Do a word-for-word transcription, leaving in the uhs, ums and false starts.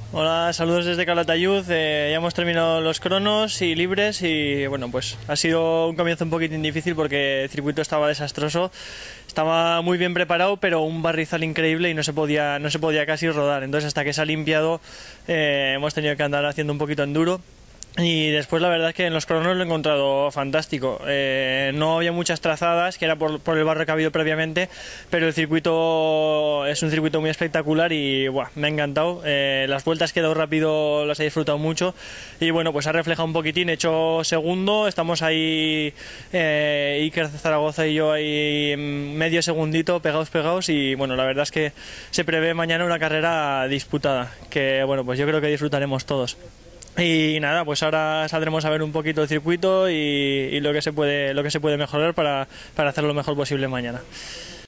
Hola, saludos desde Calatayud. Eh, ya hemos terminado los cronos y libres y bueno, pues ha sido un comienzo un poquitín difícil porque el circuito estaba desastroso. Estaba muy bien preparado, pero un barrizal increíble y no se podía, no se podía casi rodar. Entonces, hasta que se ha limpiado, eh, hemos tenido que andar haciendo un poquito enduro. Y después la verdad es que en los cronos lo he encontrado fantástico. Eh, no había muchas trazadas, que era por, por el barro que ha habido previamente, pero el circuito es un circuito muy espectacular y buah, me ha encantado. Eh, las vueltas que he dado rápido las he disfrutado mucho y bueno, pues ha reflejado un poquitín. He hecho segundo, estamos ahí, eh, Iker Zaragoza y yo ahí medio segundito, pegados, pegados y bueno, la verdad es que se prevé mañana una carrera disputada, que bueno, pues yo creo que disfrutaremos todos. Y nada, pues ahora saldremos a ver un poquito el circuito y, y lo que se puede, lo que se puede mejorar para, para hacer lo mejor posible mañana.